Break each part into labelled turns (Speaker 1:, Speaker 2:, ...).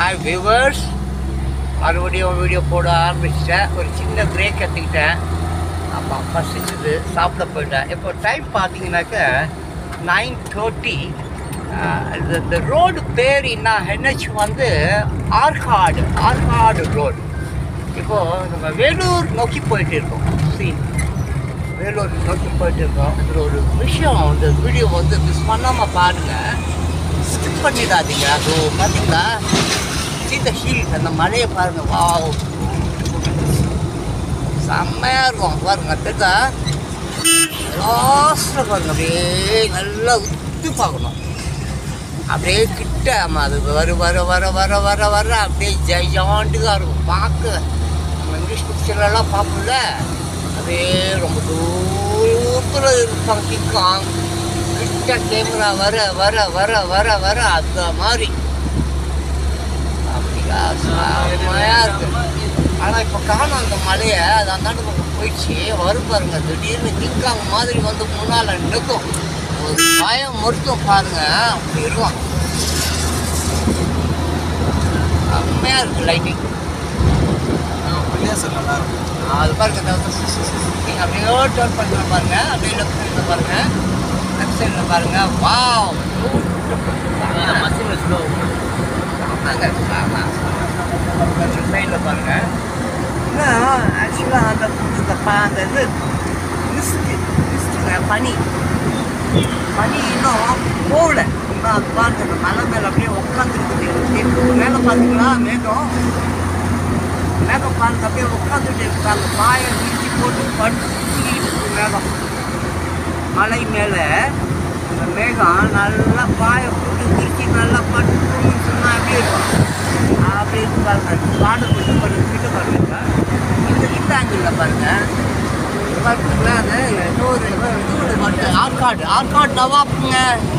Speaker 1: Hi viewers, மறுபடியும் video போட ஆரம்பிச்சிட்டேன். ஒரு சின்ன பிரேக் எடுத்துக்கிட்டேன். அப்போ பசிச்சுது, சாப்பிட போயிட்டேன். இப்போ டைம் பார்த்தீங்கன்னாக்க 9:30. இந்த ரோடு பேர் என்ன, NH வந்து ஆற்காடு ரோடு. இப்போது நம்ம வேலூர் நோக்கி போயிட்டு இருக்கோம். வேலூர் நோக்கி போயிட்டு இருக்கோம். இதில் ஒரு விஷயம், இந்த வீடியோ வந்து மிஸ் பண்ணாமல் பாருங்கள், ஸ்கிப் பண்ணிடாதீங்க. அது பார்த்தீங்களா, இந்த ஹில், அந்த மலையை பாருங்கள். வாவ், செம்மையாக இருக்கும் பாருங்க. தெரிஞ்சா லாஸ்ட்டில் பாருங்க, அப்படியே நல்லா உத்து பார்க்கணும். அப்படியே கிட்ட அது வர வர வர வர வர வர அப்படியே ஜெயாண்டுக்காக இருக்கும் பார்க்க. நம்ம இங்கிலீஷ் பிக்சர்லாம் பார்ப்போம்ல, அப்படியே ரொம்ப தூரத்தில் இருப்பாங்க. கிக்காங் கிட்ட கேமரா வர வர வர வர வர அந்த மாதிரி அப்படியா செம்மையாக இருக்குது. ஆனால் இப்போ காணும் அந்த மலையை, அது அந்தாண்டு பக்கம் போயிடுச்சு. வரும் பாருங்க, திடீர்னு கிக்காங் மாதிரி வந்து முன்னால் நிற்கும். ஒரு பயம் மொத்தம் பாருங்க, அப்படி இருக்கும். செம்மையாக இருக்குது லைட்டிங். அது பாருங்க, நீங்கள் அப்படியே டர்ன் பண்ணுற பாருங்க. அப்படியே லெஃப்ட் சைடில் பாருங்க, லெஃப்ட் சைடில் பாருங்க. வாவ், மசின் ஸ்லோ. ஆமாங்க, சைடில் பாருங்க. இன்னும் ஆக்சுவலாக அந்த இது மிஸ்ட்டுங்க, பனி இன்னும் போகல. இன்னும் அது பாருங்க, அந்த மலை மேலே அப்படியே உட்காந்துருக்கு. மேலே பார்த்தீங்களா, மேகம் பாருங்க, அப்படியே உட்காந்துட்டு இருக்கு. அந்த பாயை வீழ்ச்சி போட்டு படுத்துக்கிட்டு இருக்கு மேகம். மலை மேலே அந்த மேகம் நல்லா பாயை போட்டு விரிச்சி நல்லா படுத்துன்னு சொன்னால் எப்படி இருக்கும், அப்படி இருக்கு பாருங்க. காடு கொஞ்சம் கிட்ட பாருங்க, இந்த ஆங்கிளில் பாருங்க. பார்த்தீங்களா, அது ஆற்காடு நவாப்புங்க.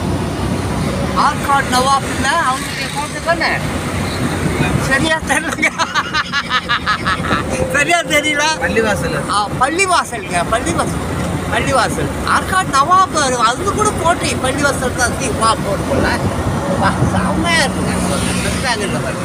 Speaker 1: அவங்களுடைய கோட்டு தானே. சரியா தெரியல. பள்ளிவாசல் ஆற்காடு நவாப்பு. அது கூட போட்டு பள்ளிவாசல் தான் போட்டு போல. செம்மையாக இருக்குங்க. தேங்கில் பாருங்க,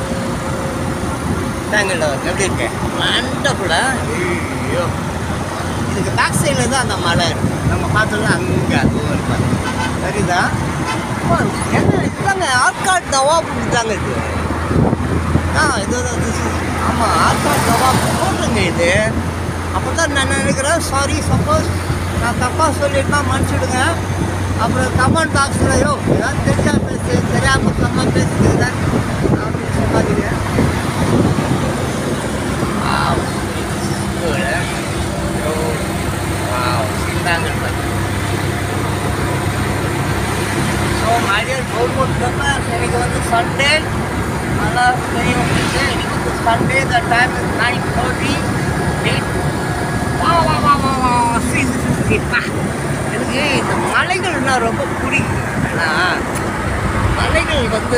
Speaker 1: எப்படி இருக்கேன் மண்டை கூட. ஐயோ, இதுக்கு பேக் சைடில் தான் அந்த மலை இருக்குது. நம்ம பார்த்தோம்னா அங்கே அதுவும் இருப்பாங்க. சரிதான். என்ன இதுதாங்க ஆற்காடு நவாப்பு தாங்க இது. இது ஆமாம், ஆற்காடு நவாப்பு போட்டுங்க இது. அப்போ தான் நான் நினைக்கிறேன். சாரி, சப்போஸ் நான் தப்பாக சொல்லிட்டுனா மன்னிச்சுடுங்க. அப்புறம் கமெண்ட் பாக்ஸில் ஏதாவது தெரியாமல் தெரியாமல் கம்மா பேசுகிறீங்க அப்படின்னு சொல்லாதீங்க. ஸோ மழையர் கவர்மெண்ட் இன்னைக்கு வந்து சண்டே, நல்லா தெரியும். இன்னைக்கு வந்து சண்டே, த டைம் 9:30. எனக்கு இந்த மலைகள்னா ரொம்ப பிடிக்கும். ஏன்னா மலைகள் வந்து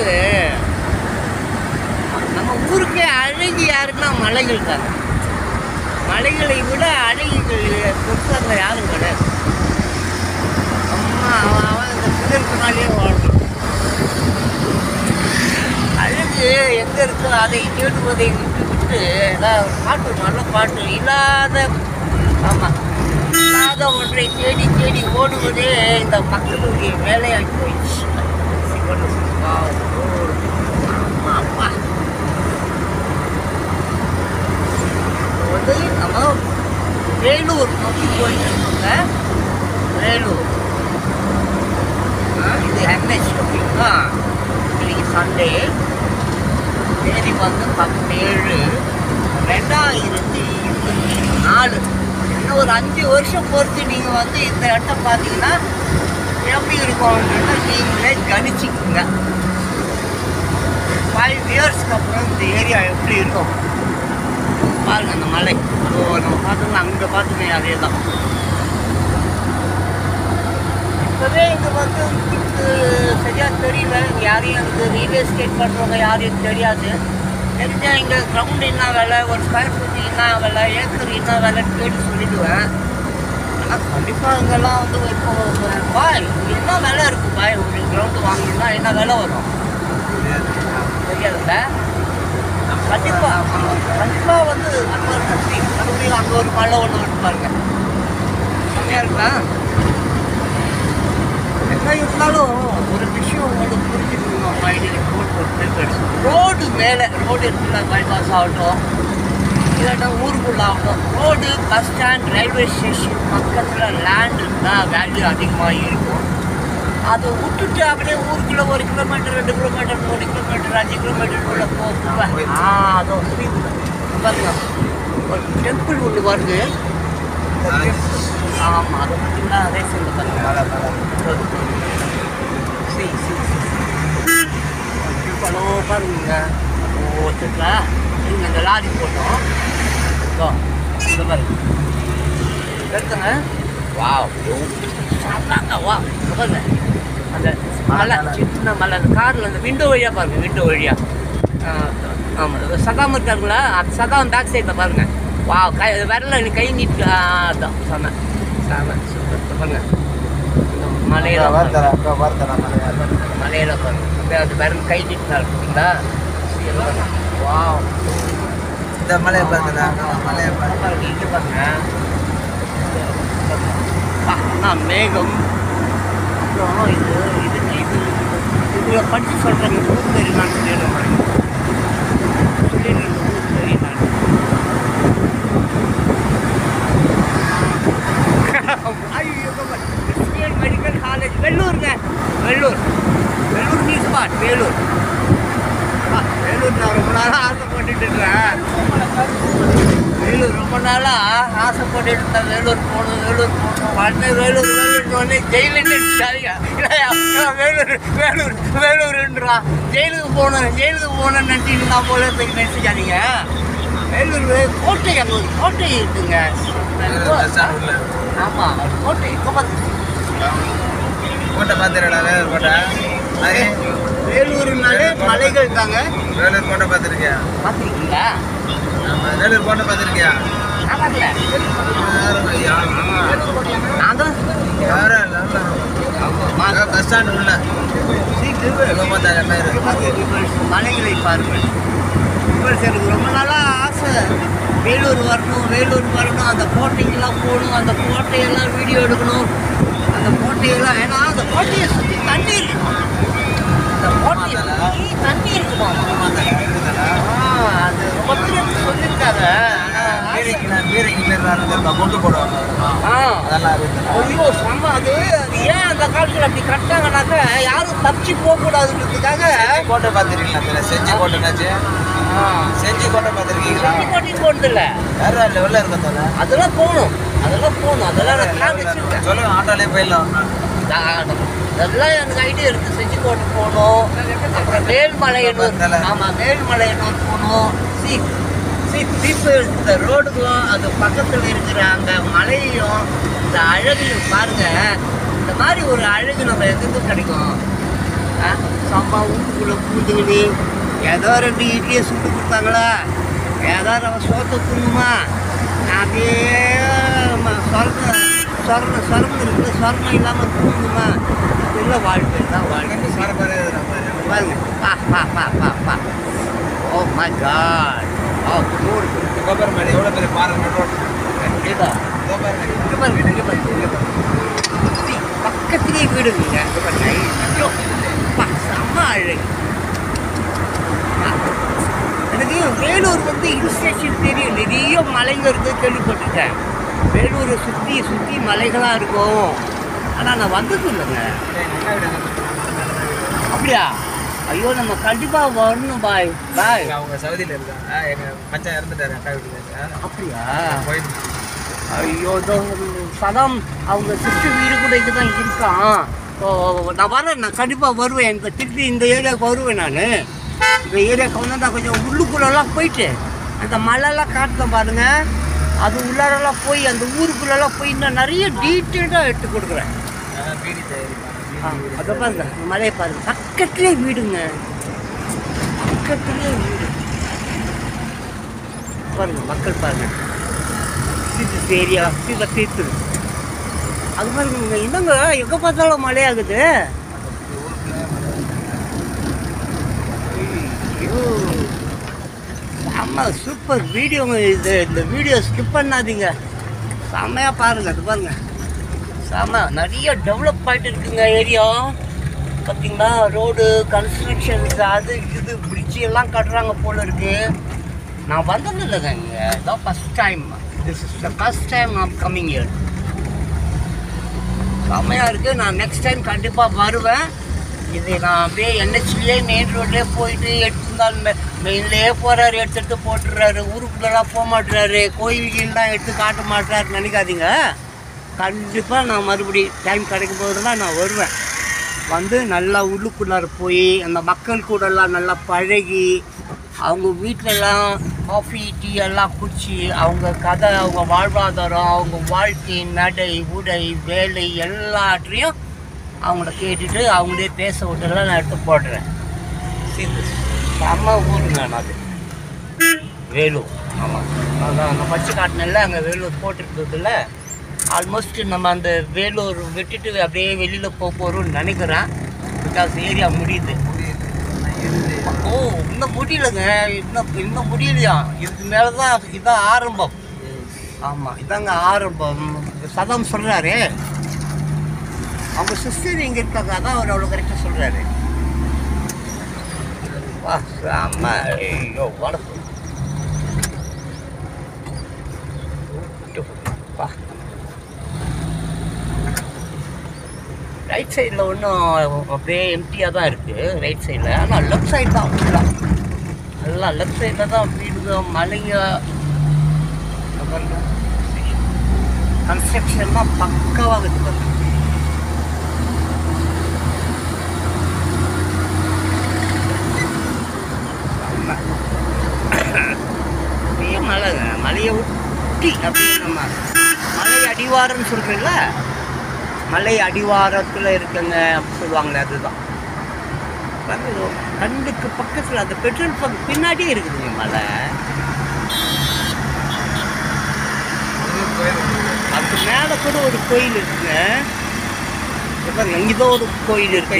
Speaker 1: நம்ம ஊருக்கே அழகி யாருன்னா மலைகள் தாங்க. மலைகளை விட அழகிகள் பெருசாக யாரும் கிடையாது. அம்மா அவன் இந்த பிறப்பினாலே வாழ்க்கை. அழகு எங்கே இருக்கோ அதை தேடுவதை விட்டு ஏதாவது பாட்டு, நல்ல பாட்டு இல்லாத, ஆமாம், இல்லாத ஒன்றை தேடி தேடி ஓடுவதே இந்த மக்களுடைய வேலையாகி போயிடுச்சு. அப்பா வந்து நம்ம வேலூர் நோக்கி போயிட்டு இருக்கோங்க. வேலூர் இது NH அப்படின்னா. இன்னைக்கு சண்டே, தேதி வந்து 17, 2024. இன்னும் ஒரு 5 வருஷம் பொறுத்து நீங்கள் வந்து இந்த இடத்த பார்த்தீங்கன்னா எப்படி இருக்கும்ன்றத நீங்களே கணிச்சிக்குங்க. 5 இயர்ஸ்க்கு அப்புறம் இந்த ஏரியா எப்படி இருக்கும் பாருங்க. அந்த மலை நம்ம பார்த்தோம்னா அங்கே பார்த்துமே அதே தான். இப்போவே இங்கே வந்து சரியாக தெரியல. யாரையும் இங்கே ரியல் எஸ்டேட் பண்ணுறவங்க யாரையும் தெரியாது. தெரிஞ்சால் இங்கே கிரவுண்டு என்ன வேலை, ஒரு ஸ்கொயர் ஃபீட் என்ன வேலை, ஏக்கர் என்ன வேலை தேடி சொல்லிடுவேன். ஆனால் கண்டிப்பாக இங்கெல்லாம் வந்து ஒரு பாய் என்ன வேலை இருக்குது. பாய் ஒரு கிரவுண்டு வாங்கணும்னா என்ன வேலை வரும் தெரியாதுல்ல. மலை ஒன்று வந்து பாருங்க, செம்மையாக இருக்கா. என்ன இருந்தாலும் ஒரு விஷயம் ஒன்று புரிஞ்சுக்கணும். இன்னைக்கு ரோடு மேலே ரோடு இருக்குல்ல, பைபாஸ் ஆகட்டும் இல்லாட்டா ஊருக்குள்ள ஆகட்டும், road bus stand railway station பக்கத்தில் லேண்ட் இருந்தால் வேல்யூ அதிகமாக இருக்கும். அதை விட்டுட்டு அப்படியே ஊருக்குள்ளே 1 கிலோமீட்டர் 2 கிலோமீட்டர் 3 கிலோமீட்டர் 5 கிலோமீட்டருக்குள்ளே போக அதை பாருங்க. ஒரு டெம்பிள் ஒன்று வருது. ஆமாம், அதை பார்த்தீங்கன்னா அதே சொல்லு பாருங்க. பலோ பாருங்க. ஓட்டுல நீங்கள் இந்த லாரி போட்டோம் இந்த பாருங்க எடுத்துங்க. வா சாப்பிட்டாங்க. வா பாருங்க அந்த மலை, சின்ன மலை, அந்த காரில் அந்த விண்டோ வழியாக பாருங்கள், விண்டோ வழியாக. ஆமாம், சதாம் இருக்காருங்களா, அந்த சதாம் பேக் சைடில் பாருங்கள். வா விரல நீ கை நீட்டு. அதான் செம செம சூப்பர் பாருங்க. மலையில மலையில பாருங்க, அப்படியே அது விரல் கை நீட்டினா இருக்குங்களா. வா
Speaker 2: இந்த மலையை பாருங்க, மலையை
Speaker 1: பாருங்க, இது பாருங்க. மேகம். அப்புறம் இது இது இது இதில் படித்து சொல்கிறேங்க. ஊர் பேர் நான் சொல்லிடுறேன் பாருங்க, சொல்லிடுறேன் ஊர் பேர் நான். கிறிஸ்டியன் மெடிக்கல் காலேஜ் வெள்ளூருங்க. Vellore new spot. வேலூர் நான் ரொம்ப நாளாக ஆசைப்பட்டுட்டு இருக்கிறேன். வேலூர் ரொம்ப நாளாக ஆசைப்பட்டுட்டு இருந்தேன். வேலூர் போகணும் உடனே வேலூர்னு ஜெயிலுன்னு வேலூருன்றான். ஜெயிலுக்கு போகணும்னு நினச்சிட்டு நான் போல போய் நினச்சிக்காதீங்க. வேலூர் கோட்டை, அங்கே ஒரு கோட்டை இருக்குங்க. ஆமாம், கோட்டை இப்போ
Speaker 2: கோட்டை பார்த்துருடா. வேலூர் கோட்டை
Speaker 1: வேலூர்னாலே மலைகள் தாங்க.
Speaker 2: வேலூர் கோட்டை பார்த்துருக்கியா?
Speaker 1: பார்த்துருக்கீங்களா?
Speaker 2: ஆமாம், வேலூர் கோட்டை பார்த்துருக்கியா?
Speaker 1: நான் பார்க்கல. நான் தான்
Speaker 2: பஸ் ஸ்டாண்டு உள்ள
Speaker 1: மலைகளை பாருங்கள். எனக்கு ரொம்ப நாளாக ஆசை வேலூர் வரணும், அந்த கோட்டைக்கெல்லாம் போகணும், அந்த கோட்டையெல்லாம் வீடியோ எடுக்கணும், அந்த கோட்டையெல்லாம். ஏன்னா அந்த கோட்டையை சுற்றி தண்ணி இருக்கணும், அந்த கோட்டையை சுற்றி தண்ணி இருக்குமா. அது ரொம்ப பேர் சொல்லியிருக்காங்க.
Speaker 2: கொண்டு போடுவாங்க.
Speaker 1: ஐயோ செம்ம. அது ஏன் அந்த காலத்தில் அப்படி கட்டாங்கன்னாக்க யாரும் தப்பிச்சு போகக்கூடாதுன்றதுக்காக.
Speaker 2: கோட்டை பார்த்துருக்கீங்களா? செஞ்சி கோட்டைனாச்சு. செஞ்சி கோட்டை பார்த்துருக்கீங்களா?
Speaker 1: செஞ்சி கோட்டைக்கு போனதில்ல.
Speaker 2: வேற லெவலில் இருக்கா?
Speaker 1: அதெல்லாம் போகணும். அதெல்லாம்
Speaker 2: சொல்லுங்க, ஆட்டோலேயே போயிடலாம்.
Speaker 1: அதெல்லாம் எனக்கு ஐடியா இருக்குது. செஞ்சி கோட்டை போகணும், அப்புறம் மேல்மலையனூர். ஆமாம், மேல்மலையனூர் போகணும். பீப்புள் இந்த ரோடுக்கும் அது பக்கத்தில் இருக்கிற அந்த மலையும் இந்த அழகையும் பாருங்கள். இந்த மாதிரி ஒரு அழகு நம்ம எதுக்கும் கிடைக்கும். சம்பா ஊருக்குள்ளே பூந்துக்கிட்டு ஏதோ 2 இட்லியை சுட்டு கொடுத்தாங்களா, ஏதோ நம்ம சோத்தை புண்ணுமா, அப்படியே சொரணம் இருக்குது, சொரணம் இல்லாமல் தூங்குமா. இல்லை வாழ்க்கை தான் வாழ்க்கை. பாருங்க, பா. Oh my god.
Speaker 2: எவ்வளோ பெரிய பாருங்க.
Speaker 1: பக்கத்திலே வீடுங்க. செம்ம அழகு. எனக்கு வேலூர் ஹில் ஸ்டேஷன் தெரியும். நிறைய மலைங்க இருக்குது கேள்விப்பட்டிருக்கேன். வேலூரை சுற்றி மலைகளாக இருக்கும். ஆனால் நான் வந்தது இல்லைங்க. அப்படியா? ஐயோ, நம்ம கண்டிப்பாக வரணும். பாய்.
Speaker 2: அவங்க சவுதியில் இருக்காங்க. எங்கள் மச்சான் இறந்துட்டாரு, அக்கா வீட்டுக்கு. அப்படியா? போயிட்டு
Speaker 1: ஐயோ, சதாம் அவங்க சிஸ்டர் வீடு கூட இது தான் இருக்கான். நான் வரேன், நான் கண்டிப்பாக வருவேன். எனக்கு திருப்பி இந்த ஏரியாவுக்கு வருவேன். நான் இந்த ஏரியாவுக்கு வந்து நான் கொஞ்சம் உள்ளுக்குள்ளெல்லாம் போயிட்டு அந்த மலைலாம் காட்டுதான் பாருங்கள். அது உள்ளாரெல்லாம் போய் அந்த ஊருக்குள்ளெல்லாம் போய் இன்னும் நிறைய டீட்டெயில்டாக எடுத்து கொடுக்குறேன். அதை பாருங்க, மலையை பாருங்க. பக்கத்துலேயே வீடுங்க, பக்கத்துலேயே வீடு பாருங்க. மக்கள் பாருங்க, ஏரியா தீர்த்து. அது பாருங்க, என்னங்க எங்கே பார்த்தாலும் மழையாகுது. ஐயோ, செம்ம செம்ம சூப்பர் வீடியோங்க இது. இந்த வீடியோ ஸ்கிப் பண்ணாதீங்க, செம்மையாக பாருங்கள். அது பாருங்கள், செம்ம நிறைய டெவலப் ஆகிட்டு இருக்குங்க ஏரியா. பார்த்தீங்களா, ரோடு கன்ஸ்ட்ரக்ஷன்ஸ் அது இது பிரிட்ஜு எல்லாம் கட்டுறாங்க போல இருக்குது. நான் வந்தது இல்லைங்க இங்கே, இதான் first time. This is the first time I'm coming year. செம்மையாக இருக்குது. நான் நெக்ஸ்ட் டைம் கண்டிப்பாக வருவேன். இது நான் அப்படியே என்ஹெச்லேயே மெயின் ரோட்லேயே போயிட்டு எடுத்துருந்தாலும் மெயின்லேயே போகிறாரு, எடுத்துகிட்டு போட்டுடுறாரு, ஊருக்குள்ளெல்லாம் போக மாட்டுறாரு, கோயில்கள்லாம் எடுத்து காட்ட மாட்டுறாரு நினைக்காதீங்க. கண்டிப்பாக நான் மறுபடியும் டைம் கிடைக்கும் போதெல்லாம் நான் வருவேன். வந்து நல்லா உள்ளுக்குள்ளார போய் அந்த மக்கள் கூடலாம் நல்லா பழகி அவங்க வீட்டிலலாம் காஃபி டீ எல்லாம் குடிச்சு அவங்க கதை, அவங்க வாழ்வாதாரம், அவங்க வாழ்க்கை, நடை, உடை, வேலை எல்லாத்தையும் அவங்கள கேட்டுட்டு அவங்களே பேச விட்டுலாம் நான் எடுத்து போடுறேன். செம்ம ஊருங்க அது வேலூர். ஆமாம், அதான் அந்த பச்சை காட்டினில் அங்கே வேலூர் போட்டுருந்ததில்ல. ஆல்மோஸ்ட் நம்ம அந்த வேலூர் விட்டுட்டு அப்படியே வெளியில் போக போகிறோம்னு நினைக்கிறேன். பிகாஸ் ஏரியா முடியுது. ஓ, இன்னும் முடியலைங்க, இன்னும் முடியலையா? இதுக்கு மேலே தான், இதுதான் ஆரம்பம். ஆமாம், இதாங்க ஆரம்பம். சதம் சொல்கிறாரு, அவங்க சிஸ்டர் இங்கே இருக்காங்க, அதான் அவர் அவ்வளோ கரெக்டாக சொல்கிறாரு. வா ஆமா, ஐயோ வணக்கம். வா, ரைட் சைடில் ஒன்றும் அப்படியே எம்டியாக தான் இருக்குது ரைட் சைடில். ஆனால் லெஃப்ட் சைடு தான் ஃபுல்லாக நல்லா லெஃப்ட் சைடில் தான் வீடு, மலைங்க, கன்ஸ்ட்ரக்ஷன்லாம் பக்காவாக இருக்குது. அப்படியே மலைங்க, மலையை ஒட்டி அப்படியே நம்ம மலை அடிவாரம்னு சொல்கிறீங்கள, மலை அடிவாரத்தில் இருக்குங்க அப்படி சொல்லுவாங்களே, அதுதான். கண்ணுக்கு பக்கத்தில் அந்த பெட்ரோல் பங்க் பின்னாடியே இருக்குதுங்க மலை. அதுக்கு மேலே கூட ஒரு கோயில் இருக்குங்க. இங்கேதான் ஒரு கோயில் இருக்கு.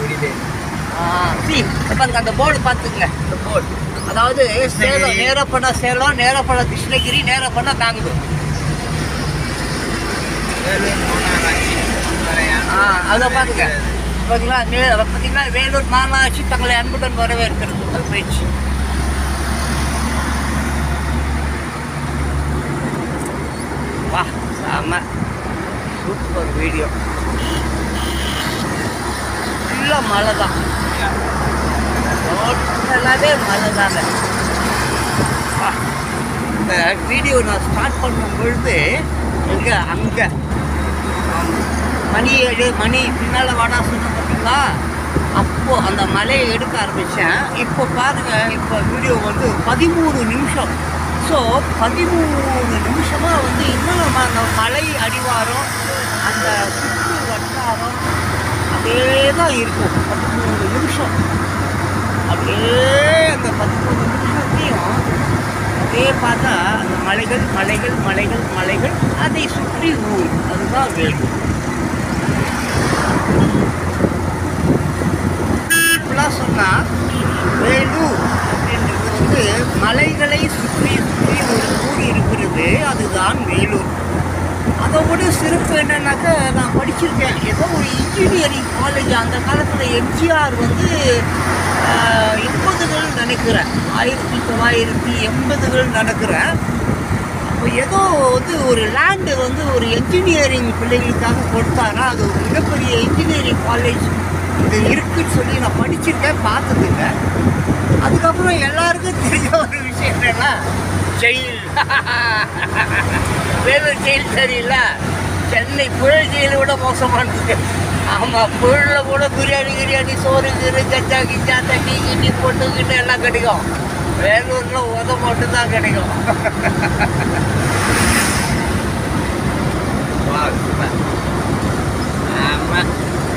Speaker 1: அந்த போர்டு பார்த்துக்குங்க, இந்த போர்டு. அதாவது சேலம், நேராக போனால் சேலம், நேராக போனால் கிருஷ்ணகிரி, நேராக போனால் பெங்களூர். அதை பாருங்க, பார்த்தீங்கன்னா வேலூர் மாநகராட்சி தங்களை அன்புடன் வரவேற்கிறது. அது போயிடுச்சு. வா செம சூப்பர் வீடியோ. ஃபுல்லாக மழை தான், எல்லாமே மழை தாங்க. இந்த வீடியோ நான் ஸ்டார்ட் பண்ணும் பொழுது எங்கே அங்கே மணி பின்னால் வாடா சொன்ன பார்த்தீங்களா, அப்போது அந்த மலையை எடுக்க ஆரம்பித்தேன். இப்போ பாருங்கள், இப்போ வீடியோ வந்து 13 நிமிஷம். ஸோ 13 நிமிஷமாக வந்து இன்னும் நம்ம அந்த மலை அடிவாரம், அந்த சுற்று வட்டாரம் அதே தான் இருக்கும். 13 நிமிஷம் அப்படியே அந்த 13 நிமிஷத்தையும் அப்படியே பார்த்தா அந்த மலைகள் மலைகள் மலைகள் மலைகள், அதை சுற்றி ஊர், அதுதான் வேலூர். இப்படிலாம் சொன்னால் வேலூர் அப்படின்றது வந்து மலைகளை சுற்றி சுற்றி ஒரு ஊர் இருக்கிறது, அதுதான் வேலூர். அதோட சிறப்பு என்னன்னாக்கா, நான் படிச்சிருக்கேன் ஏதோ ஒரு இன்ஜினியரிங் காலேஜ் அந்த காலத்தில் எம்ஜிஆர் வந்து 80கள் நினைக்கிறேன், 1980கள் நினைக்கிறேன். அப்போ ஏதோ வந்து ஒரு லேண்டு வந்து ஒரு என்ஜினியரிங் பிள்ளைகளுக்காக கொடுத்தாரா, அது ஒரு மிகப்பெரிய இன்ஜினியரிங் காலேஜ் இது இருக்குன்னு சொல்லி நான் படிச்சிருக்கேன், பார்த்ததுங்க. அதுக்கப்புறம் எல்லாருக்கும் தெரிஞ்ச ஒரு விஷயம் என்னன்னா, ஜெயில். வேலூர் ஜெயில் சரியில்ல, சென்னை புழல் ஜெயிலை விட மோசமானது. ஆமாம், புழலில் கூட பிரியாணி சோறு கீரு கச்சா கிச்சா தண்ணி கிண்ணி போட்டுக்கிட்டு எல்லாம் கிடைக்கும். வேலூரில் உத மட்டும் தான் கிடைக்கும். ஆமாம்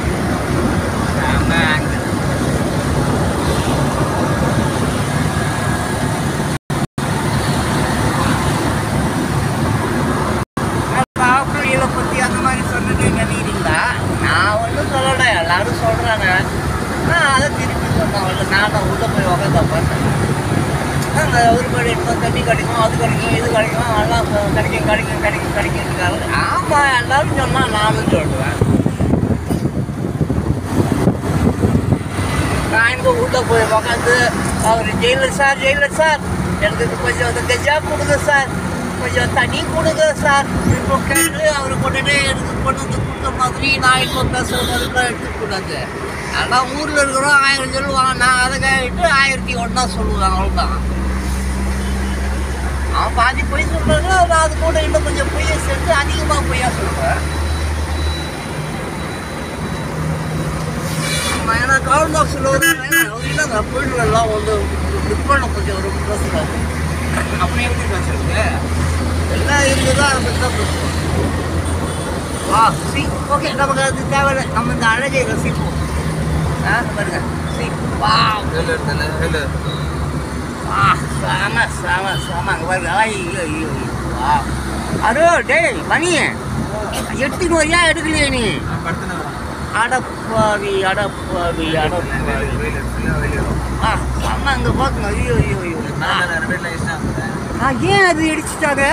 Speaker 1: ஆமாம். பற்றி அந்த மாதிரி சொன்னது நினைக்கிறீங்களா? நான் ஒன்றும் சொல்லலை, எல்லாரும் சொல்கிறாங்க. நான் அதை திருப்பி சொன்னேன், நானும் உள்ளே போய் உட்காந்து பார்த்தேன். அந்த ஒருபாடு எடுத்தால் தண்ணி கிடைக்கும், அது கிடைக்கும், இது கிடைக்கும், எல்லாம் கிடைக்கும். ஆமாம், எல்லாரும் சொன்னால் நானும் சொல்லுவேன். நான் இங்கே உள்ளே போய் உட்காந்து அவர் ஜெயிலர் சார் எனக்கு கொஞ்சம் அந்த கெஜா கொடுங்க சார், கொஞ்சம் தண்ணி கொடுங்க சார் இப்போ கேட்டு அவர் கொண்டுட்டு எனக்கு கொண்டு வந்து கொடுத்த மாதிரி நான் இப்போ பேசுகிறதுலாம் எடுத்துக்கூடாது. அதெல்லாம் ஊரில் இருக்கிறோம் 1000 சொல்லுவாங்க, நான் அதை கேட்டு 1001 சொல்லுவேன், அவ்வளோதான். அவன் பாதி பொய் சொல்கிறாங்க, நான் அது கூட இன்னும் கொஞ்சம் பொய்யை சேர்த்து அதிகமாக பொய்யா சொல்லுவேன். ஏன்னா கவர்மெண்ட் ஆஃபீஸில் அவர்கிட்ட அந்த பொருள்கள்லாம் வந்து டிஃப்ரெண்ட் கொஞ்சம் ஒரு பேசுகிறாரு. அப்படி எப்படி பேசுறது எல்லாம் இருக்குதோ அதை பற்றி தான் பேசுவோம். வா சி ஓகே, நமக்கு அது தேவையில்லை, நம்ம இந்த அழகை ரசிப்போம். பாருங்க சி வா வா சாம அங்கே பாருங்க. ஐயோ வா அரோ டேய் மணி 8 வரையா எடுக்கலையே நீ? அடப்பாவி அம்மா அங்கே பார்க்கணும். ஐயோ ஏன் அது இடிச்சிட்டாங்க?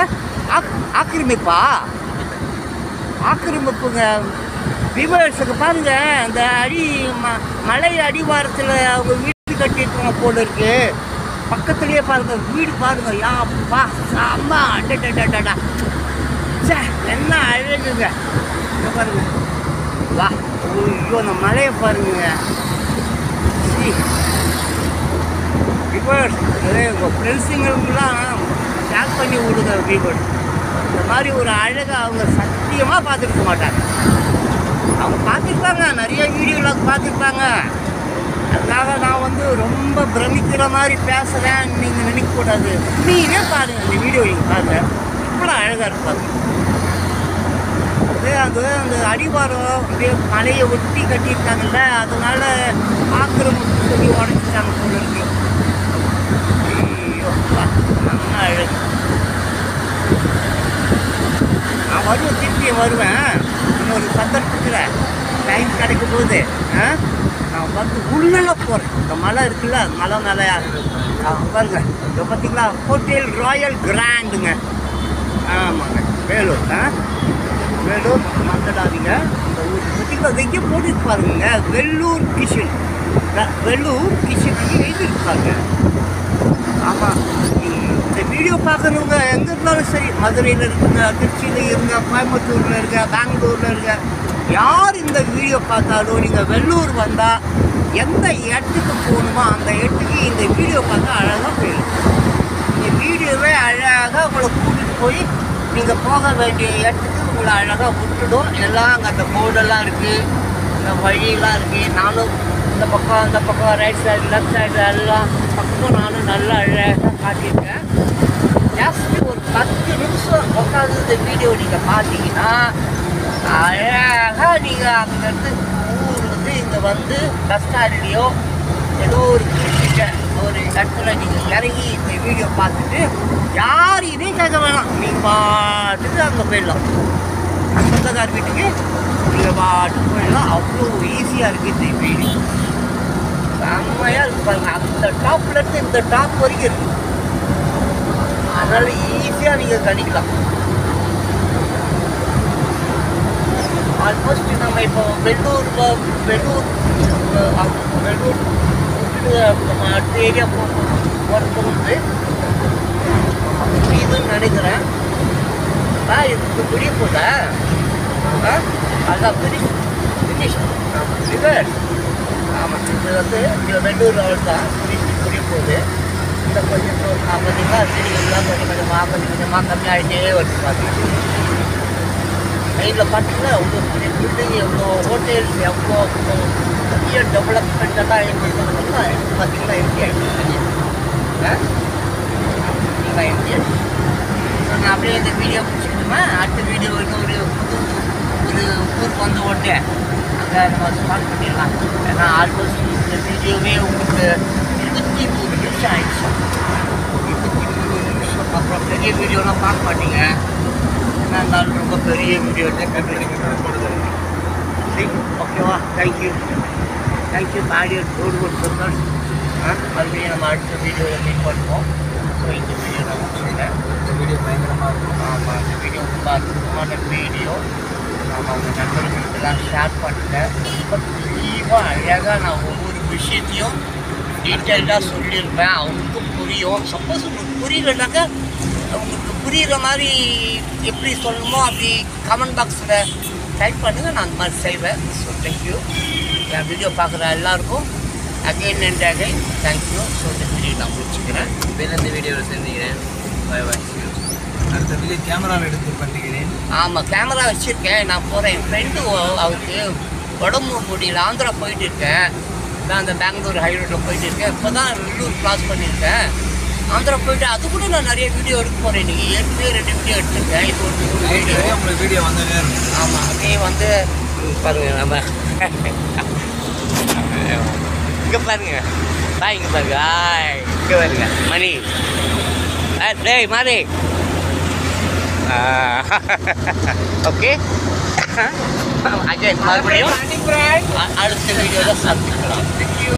Speaker 1: ஆக்கிரமிப்புங்க. விவசாயத்துக்கு பாருங்க, அந்த மலை அடிவாரத்தில் அவங்க வீடு கட்டியிருக்காங்க போல இருக்கு. பக்கத்துலேயே பாருங்க வீடு பாருங்க. யாப்பா அம்மா அடடா சே என்ன அழகுங்க பாருங்க. வா ஐயோ அந்த மலையை பாருங்க. விவர்ஸ் உங்கள் ஃப்ரெண்ட்ஸுங்களுக்கெல்லாம் ஷேர் பண்ணி விடுங்க. விவர்ஸ் இந்த மாதிரி ஒரு அழகை அவங்க சத்தியமாக பார்த்துருக்க மாட்டாங்க. அவங்க பார்த்துருப்பாங்க, நிறைய வீடியோவில் பார்த்துருப்பாங்க. அதுக்காக நான் வந்து ரொம்ப பிரமிக்கிற மாதிரி பேசுகிறேன் நீங்கள் நினைக்கக்கூடாது. நீங்களே பாருங்கள், இந்த வீடியோ நீங்கள் பாருங்கள், இவ்வளோ அழகாக இருப்பாங்க. அது அந்த அடிவாரம் அப்படியே மலையை ஒட்டி கட்டியிருக்காங்கல்ல, அதனால ஆக்கிரமிப்பு சொல்லி உடச்சிட்டாங்க போல இருக்கு. ஐயோ நல்ல அழகு. நான் திருப்பி வருவேன் இன்னொரு சந்தர்ப்பத்தில் டைம் கிடைக்கும் போது. நான் வந்து உள்ளே போகிறேன். இந்த மலை இருக்குல்ல, மலை மேலையா பாருங்க. இப்போ பார்த்தீங்களா ஹோட்டல் ராயல் கிராண்டுங்க. ஆமாங்க, வேலூர். வேலூர் மறந்துடாதீங்க. இந்த ஊர் பார்த்தீங்களா வெய்ய போட்டுட்டு பாருங்க, வெள்ளூர் கிச்சன் எழுதியிருப்பாங்க. ஆமாம், இந்த வீடியோ பார்க்குறவங்க எங்கே இருந்தாலும் சரி, மதுரையில் இருக்குங்க, திருச்சியில் இருங்க, கோயம்புத்தூரில் இருக்க, பெங்களூரில் இருக்க, யார் இந்த வீடியோ பார்த்தாலும் நீங்கள் வெள்ளூர் வந்தால் எந்த இடத்துக்கு போகணுமோ அந்த இடத்துக்கு இந்த வீடியோ பார்த்தா அழகாக போயிடும். இந்த வீடியோவே அழகாக உங்களை கூட்டிகிட்டு போய் நீங்கள் போக வேண்டிய இடத்துக்கு உங்களை அழகாக விட்டுடும். எல்லாம் அங்கே அந்த போர்டெல்லாம் இருக்குது, இந்த வழியெல்லாம் இருக்குது. நானும் இந்த பக்கம் அந்த பக்கம் ரைட் சைடு லெஃப்ட் சைடு எல்லாம் பக்கமும் நானும் நல்லா அழகாக காட்டியிருக்கேன். ஜாஸ்தி ஒரு 10 நிமிஷம் உட்காந்து இந்த வீடியோ நீங்கள் பார்த்தீங்கன்னா அழகாக நீங்கள் அங்கேருந்து ஊருக்கு இங்கே வந்து பஸ் ஸ்டாண்ட்லேயோ ஏதோ ஒரு குறிப்பிட்ட ஒரு இடத்துல நீங்கள் இறங்கி இந்த வீடியோ பார்த்துட்டு யாரையுமே கேட்க வேணாம், நீங்கள் பாட்டுக்கு அங்கே போயிடலாம். சொந்தக்கார வீட்டுக்கு நீங்கள் பாட்டுக்கு போயிடலாம். அவ்வளோ ஈஸியாக இருக்குது இந்த வீடியோ. செம்மையாக இருக்குது பாருங்கள். அந்த டாப்லேருந்து இந்த டாப் வரைக்கும் இருக்குது. அதனால் ஈஸியாக நீங்கள் கணிக்கலாம். ஆல்மோஸ்ட் நம்ம இப்போ வெள்ளூர் அடுத்த ஏரியா போகிறது இதுன்னு நினைக்கிறேன். இதுக்கு முடிய போதா? அதான் ஃபினிஷ் ரிவர். ஆமாம், இது வந்து இதில் வெள்ளூர் அவள் தான் முடிய போகுது. இந்த கொஞ்சம் பார்த்தீங்கன்னா செடிகள்லாம் கொஞ்சமாக கம்மியாகிட்டே வருது. பார்த்தீங்கன்னா சைடில் பார்த்தீங்கன்னா எவ்வளோ பெரிய பில்டிங், எவ்வளோ ஹோட்டல்ஸ், எவ்வளோ பெரிய டெவலப்மெண்ட்டெல்லாம் ஏற்படுத்தணும்னா பார்த்தீங்கன்னா எம்டி ஆகிடுச்சு. எம்டி ஆகிடுச்சு. நான் அப்படியே இந்த வீடியோ முடிச்சுக்கிட்டோமா, அடுத்த வீடியோ வந்து ஒரு ஊருக்கு வந்த உடனே அங்கே நம்ம ஸ்டார்ட் பண்ணிடலாம். ஏன்னா ஆல்மோஸ்ட் இந்த வீடியோவே உங்களுக்கு 23 நிமிஷம் ஆயிடுச்சு. 23 நிமிஷம். அப்புறம் பெரிய வீடியோலாம் பார்க்க மாட்டீங்க. என்ன இருந்தாலும் ரொம்ப பெரிய வீடியோ போடுது. ஓகேவா? Thank you audio good super. மறுபடியும் நம்ம அடுத்த வீடியோவில் மீட் பண்ணுவோம். இந்த வீடியோ நான் முடிச்சுக்கிறேன்.
Speaker 2: இந்த வீடியோ பயங்கரமாக இருக்கும்.
Speaker 1: ஆமாம், இந்த வீடியோ ரொம்ப அற்புதமான வீடியோ. நாம் அவங்க நண்பர்களுக்கெல்லாம் ஷேர் பண்ணிட்டேன். ரொம்ப தெளிவாக அழகாக நான் ஒவ்வொரு விஷயத்தையும் டீட்டெயில்டாக சொல்லியிருப்பேன். அவங்களுக்கும் புரியும். சப்போஸ் உங்களுக்கு புரியலனாக்கா உங்களுக்கு புரிகிற மாதிரி எப்படி சொல்லணுமோ அப்படி கமெண்ட் பாக்ஸில் டைப் பண்ணுங்கள், நான் அந்த மாதிரி செய்வேன். So thank you. என் வீடியோ பார்க்குற எல்லாருக்கும் again and again thank you. So இந்த வீடியோ நான் முடிச்சுக்கிறேன்.
Speaker 2: இந்த வீடியோவில் செஞ்சுக்கிறேன். பாய் பாய். அடுத்த வீடியோ கேமராவில் எடுத்து பண்ணிக்கிறேன்.
Speaker 1: ஆமாம், கேமரா வச்சுருக்கேன். நான் போகிறேன். என் ஃப்ரெண்டு அவருக்கு உடம்பு முடியல, ஆந்திரா போயிட்டு இருக்கேன். நான் அந்த பெங்களூர் ஹைரோட்டில் போயிட்டு இருக்கேன். இப்போ தான் வெள்ளூர் கிராஸ் பண்ணியிருக்கேன். ஆந்திரா போயிட்டு அது கூட நான் நிறைய வீடியோ எடுக்க போகிறேன். இன்றைக்கி ஏற்கனவே 2 வீடியோ எடுத்துருக்கேன். இது ஒரு வீடியோ.
Speaker 2: உங்களுக்கு வீடியோ வந்ததே இருக்கும்.
Speaker 1: ஆமாம், அப்படியே வந்து பாருங்கள். நம்ம இங்கே பாருங்கள். இங்கே பாருங்க. இங்கே பாருங்க மணி. டேய் மாறி. ஓகே, அகைன் மறுபடியும் அடுத்த வீடியோவில் சந்திக்கலாம்.